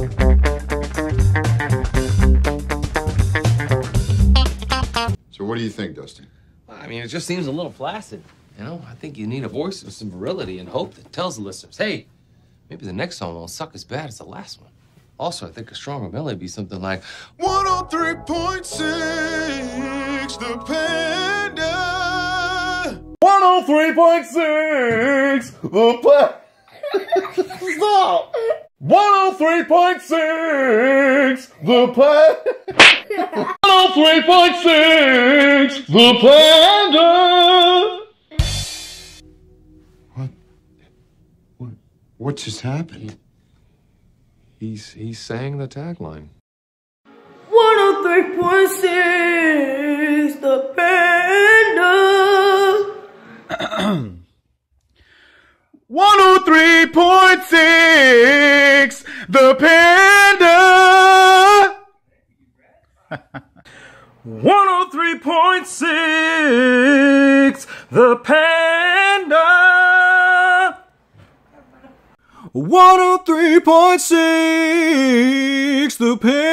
So what do you think, Dustin? I mean, it just seems a little flaccid. You know, I think you need a voice with some virility and hope that tells the listeners, hey, maybe the next song won't suck as bad as the last one. Also, I think a stronger melody would be something like 103.6, the Panda. 103.6, the Panda. Stop. 103.6, the Panda. 103.6, the Panda. What just happened? He sang the tagline. 103.6, the Panda. 103.6, the Panda. 103.6, the Panda. 103.6, the Panda.